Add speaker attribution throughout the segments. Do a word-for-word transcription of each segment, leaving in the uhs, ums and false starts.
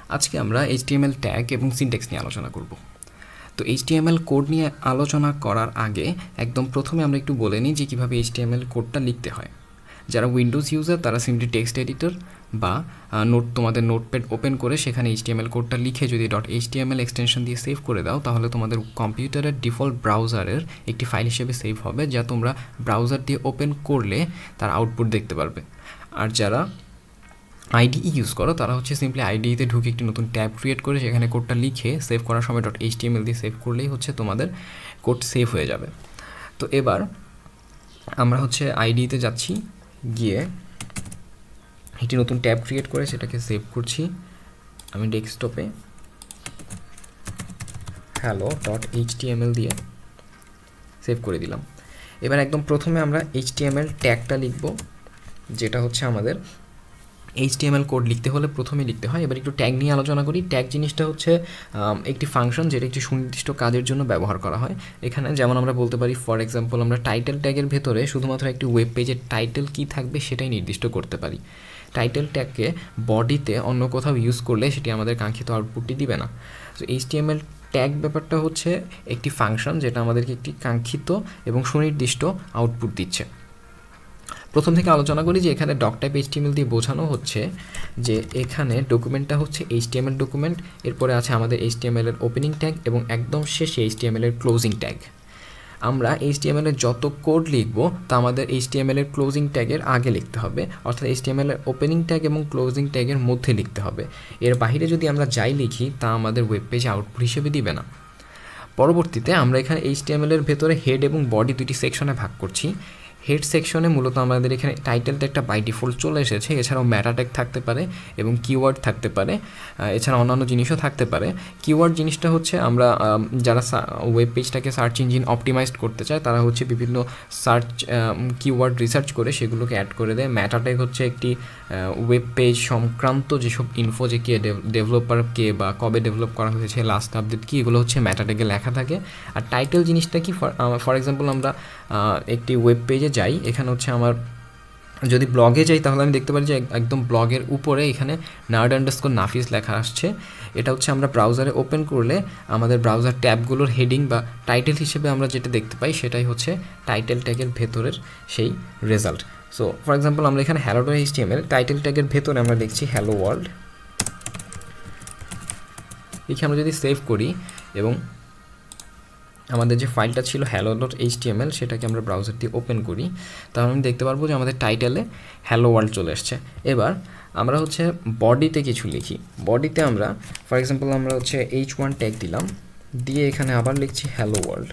Speaker 1: আজকে আমরা HTML tag এবং সিনট্যাক্স নিয়ে আলোচনা করব। তো এইচটিএমএল কোড নিয়ে আলোচনা করার আগে একদম প্রথমে আমরা একটু বলে নিই যে কীভাবে এইচটিএমএল কোডটা লিখতে হয়। যারা উইন্ডোজ ইউজার তারা সিম্পলি টেক্সট এডিটর বা নোট তোমাদের নোটপ্যাড ওপেন করে সেখানে এইচটিএমএল কোডটা লিখে যদি ডট এইচটিএমএল এক্সটেনশন দিয়ে সেভ করে দাও তাহলে তোমাদের কম্পিউটারের ডিফল্ট ব্রাউজারের একটি ফাইল হিসেবে সেভ হবে, যা তোমরা ব্রাউজার দিয়ে ওপেন করলে তার আউটপুট দেখতে পারবে। আর যারা আইডিই ইউজ করো তারা হচ্ছে সিম্পলি আইডিতে ঢুকে একটি নতুন ট্যাব ক্রিয়েট করে সেখানে কোডটা লিখে সেভ করার সময় ডট এইচটিএমএল দিয়ে সেভ করলেই হচ্ছে তোমাদের কোড সেভ হয়ে যাবে। তো এবার আমরা হচ্ছে আইডিতে যাচ্ছি, গিয়ে একটি নতুন ট্যাব ক্রিয়েট করে সেটাকে সেভ করছি। আমি ডেস্কটপে হ্যালো ডট এইচটিএমএল দিয়ে সেভ করে দিলাম। এবার একদম প্রথমে আমরা এইচটিএমএল ট্যাগটা লিখব, যেটা হচ্ছে আমাদের এইচটিএমএল কোড লিখতে হলে প্রথমে লিখতে হয়। এবার একটু ট্যাগ নিয়ে আলোচনা করি। ট্যাগ জিনিসটা হচ্ছে একটি ফাংশন যেটা একটি সুনির্দিষ্ট কাজের জন্য ব্যবহার করা হয়। এখানে যেমন আমরা বলতে পারি, ফর এক্সাম্পল আমরা টাইটেল ট্যাগের ভেতরে শুধুমাত্র একটি ওয়েব পেজের টাইটেল কী থাকবে সেটাই নির্দিষ্ট করতে পারি। টাইটেল ট্যাগকে বডিতে অন্য কোথাও ইউজ করলে সেটি আমাদের কাঙ্ক্ষিত আউটপুটটি দিবে না। তো এইচটিএমএল ট্যাগ ব্যাপারটা হচ্ছে একটি ফাংশন যেটা আমাদেরকে একটি কাঙ্ক্ষিত এবং সুনির্দিষ্ট আউটপুট দিচ্ছে। প্রথম থেকে আলোচনা করি যে এখানে ডক টাইপ এইচটিএমএল দিয়ে বোঝানো হচ্ছে যে এখানে ডকুমেন্টটা হচ্ছে এইচটিএমএল ডকুমেন্ট, এরপরে আছে আমাদের এইচটিএমএল এর ওপেনিং ট্যাগ এবং একদম শেষে এইচটিএমএল এর ক্লোজিং ট্যাগ। আমরা এইচটিএমএল এর যত কোড লিখব তা আমাদের এইচটিএমএল এর ক্লোজিং ট্যাগের আগে লিখতে হবে, অর্থাৎ এইচটিএমএল এর ওপেনিং ট্যাগ এবং ক্লোজিং ট্যাগের মধ্যে লিখতে হবে। এর বাইরে যদি আমরা যাই লিখি তা আমাদের ওয়েব পেজে আউটপুট হিসেবে দিবে না। পরবর্তীতে আমরা এখানে এইচটিএমএল এর ভেতরে হেড এবং বডি দুটি সেকশনে ভাগ করছি। হেড সেকশনে মূলত আমাদের এখানে টাইটেল ট্যাগটা বাই ডিফল্ট চলে এসেছে, এছাড়াও ম্যাটা ট্যাগ থাকতে পারে এবং কিওয়ার্ড থাকতে পারে, এছাড়া অন্যান্য জিনিসও থাকতে পারে। কিওয়ার্ড জিনিসটা হচ্ছে আমরা যারা ওয়েব পেজটাকে সার্চ ইঞ্জিন অপটিমাইজড করতে চায় তারা হচ্ছে বিভিন্ন সার্চ কিওয়ার্ড রিসার্চ করে সেগুলোকে অ্যাড করে দেয়। ম্যাটা ট্যাগ হচ্ছে একটি ওয়েব পেজ সংক্রান্ত যেসব ইনফো, যে কে ডেভেলপার কে বা কবে ডেভেলপ করা হয়েছে, লাস্ট আপডেট কী, এগুলো হচ্ছে ম্যাটা ট্যাগে লেখা থাকে। আর টাইটেল জিনিসটা কি, ফর এক্সাম্পল আমরা একটি ওয়েব পেজে যাই, এখানে হচ্ছে আমার যদি ব্লগে যাই তাহলে আমি দেখতে পারি যে একদম ব্লগের উপরে এখানে নার্ড আন্ডারস্কোর নাফিস লেখা আসছে। এটা হচ্ছে আমরা ব্রাউজারে ওপেন করলে আমাদের ব্রাউজার ট্যাবগুলোর হেডিং বা টাইটেল হিসেবে আমরা যেটা দেখতে পাই সেটাই হচ্ছে টাইটেল ট্যাগের ভেতরের সেই রেজাল্ট। সো ফর এক্সাম্পল আমরা এখানে হ্যালো ডট এইচটিএমএল টাইটেল ট্যাগের ভেতরে আমরা দেখছি হ্যালো ওয়ার্ল্ড। এখানে আমরা যদি সেভ করি এবং আমাদের যে ফাইলটা ছিল হ্যালো ডট এইচটিএমএল সেটাকে আমরা ব্রাউজার দিয়ে ওপেন করি, তাহলে আমি দেখতে পারবো যে আমাদের টাইটেলে হ্যালো ওয়ার্ল্ড চলে এসছে। এবার আমরা হচ্ছে বডিতে কিছু লিখি। বডিতে আমরা ফর এক্সাম্পল আমরা হচ্ছে এইচ ওয়ান ট্যাগ দিলাম, দিয়ে এখানে আবার লিখছি হ্যালো ওয়ার্ল্ড।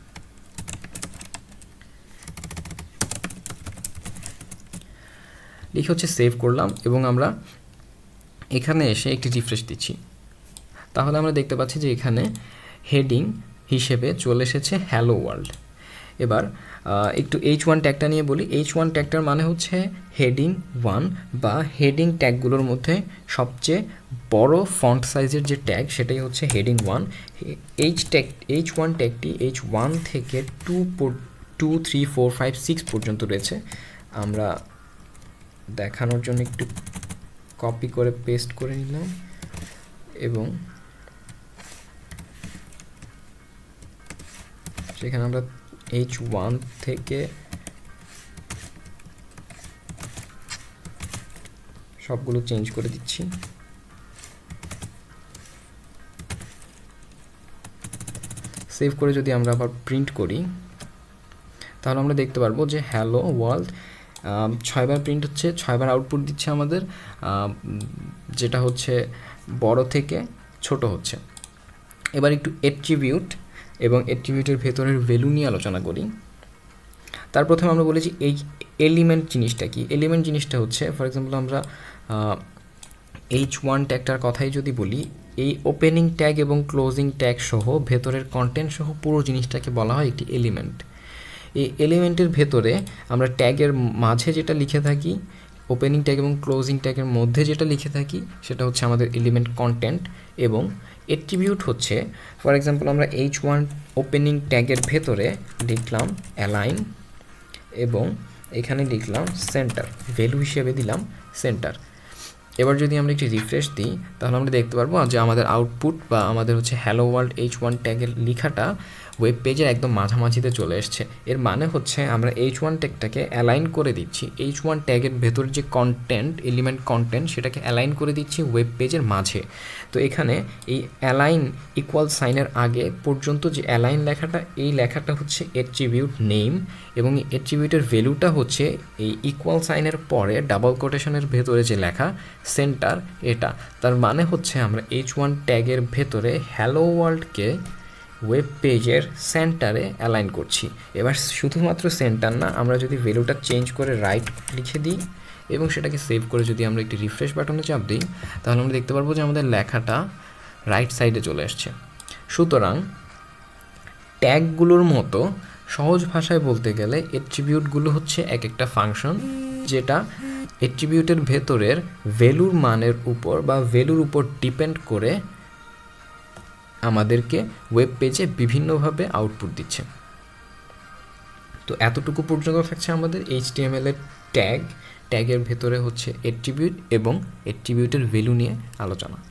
Speaker 1: লিখে হচ্ছে সেভ করলাম এবং আমরা এখানে এসে একটি রিফ্রেশ দিচ্ছি, তাহলে আমরা দেখতে পাচ্ছি যে এখানে হেডিং হিসেবে চলে এসেছে হ্যালো ওয়ার্ল্ড। এবার একটু এইচ ওয়ান ট্যাগটা নিয়ে বলি। এইচ ওয়ান ট্যাগটার মানে হচ্ছে হেডিং ওয়ান বা হেডিং ট্যাগগুলোর মধ্যে সবচেয়ে বড় ফন্ট সাইজের যে ট্যাগ সেটাই হচ্ছে heading one. H tag H one ট্যাগটি এইচ ওয়ান থেকে two two three four five six পর্যন্ত রয়েছে। আমরা দেখানোর জন্য একটু কপি করে পেস্ট করে নিলাম এবং সেখানে আমরা এইচ ওয়ান থেকে সবগুলো চেঞ্জ করে দিচ্ছি। সেভ করে যদি আমরা আবার প্রিন্ট করি তাহলে আমরা দেখতে পারবো যে হ্যালো ওয়ার্ল্ড ছয়বার প্রিন্ট হচ্ছে, ছয়বার আউটপুট দিচ্ছে আমাদের, যেটা হচ্ছে বড় থেকে ছোট হচ্ছে। এবার একটু অ্যাট্রিবিউট এবং অ্যাট্রিবিউটের ভেতরের ভ্যালু নিয়ে আলোচনা করি। তার প্রথমে আমরা বলেছি এই এলিমেন্ট জিনিসটা কি। এলিমেন্ট জিনিসটা হচ্ছে ফর এক্সাম্পল আমরা এইচ ওয়ান ট্যাগটার কথাই যদি বলি, এই ওপেনিং ট্যাগ এবং ক্লোজিং ট্যাগ সহ ভেতরের কন্টেন্ট সহ পুরো জিনিসটাকে বলা হয় একটি এলিমেন্ট। এই এলিমেন্টের ভেতরে আমরা ট্যাগের মাঝে যেটা লিখে থাকি, ওপেনিং ট্যাগ এবং ক্লোজিং ট্যাগের মধ্যে যেটা লিখে থাকি সেটা হচ্ছে আমাদের এলিমেন্ট কন্টেন্ট। এবং অ্যাট্রিবিউট হচ্ছে ফর এক্সাম্পল আমরা এইচ ওয়ান ওপেনিং ট্যাগের ভেতরে লিখলাম অ্যালাইন এবং এখানে লিখলাম সেন্টার, ভ্যালু হিসেবে দিলাম সেন্টার। এবার যদি আমরা একটি রিফ্রেশ দিই তাহলে আমরা দেখতে পারবো যে আমাদের আউটপুট বা আমাদের হচ্ছে হ্যালো ওয়ার্ল্ড এইচ ওয়ান ট্যাগের লেখাটা ওয়েব পেজের একদম মাঝামাঝিতে চলে এসছে। এর মানে হচ্ছে আমরা এইচ ওয়ান ট্যাগটাকে অ্যালাইন করে দিচ্ছি, এইচ ওয়ান ট্যাগের ভেতর যে কন্টেন্ট এলিমেন্ট কন্টেন্ট সেটাকে অ্যালাইন করে দিচ্ছি ওয়েব পেজের মাঝে। তো এখানে এই অ্যালাইন ইকুয়াল সাইনের আগে পর্যন্ত যে অ্যালাইন লেখাটা, এই লেখাটা হচ্ছে অ্যাট্রিবিউট নেম এবং এই অ্যাট্রিবিউটের ভ্যালুটা হচ্ছে এই ইকুয়াল সাইনের পরে ডাবল কোটেশনের ভেতরে যে লেখা সেন্টার, এটা। তার মানে হচ্ছে আমরা এইচ ওয়ান ট্যাগের ভেতরে হ্যালো ওয়ার্ল্ডকে ওয়েব পেজের সেন্টারে অ্যালাইন করছি। এবার শুধুমাত্র সেন্টার না, আমরা যদি ভ্যালুটা চেঞ্জ করে রাইট লিখে দিই এবং সেটাকে সেভ করে যদি আমরা একটি রিফ্রেশ বাটনে চাপ দিই তাহলে আমরা দেখতে পারবো যে আমাদের লেখাটা রাইট সাইডে চলে আসছে। সুতরাং ট্যাগগুলোর মতো সহজ ভাষায় বলতে গেলে অ্যাট্রিবিউটগুলো হচ্ছে এক একটা ফাংশন, যেটা অ্যাট্রিবিউটের ভেতরের ভ্যালুর মানের উপর বা ভ্যালুর উপর ডিপেন্ড করে আমাদেরকে ওয়েব পেজে বিভিন্নভাবে আউটপুট দিচ্ছে। তো এতটুকু পর্যন্ত থাকছে আমাদের এইচটিএমএল এর ট্যাগ। ট্যাগের ভেতরে হচ্ছে অ্যাট্রিবিউট এবং অ্যাট্রিবিউটের ভ্যালু নিয়ে আলোচনা।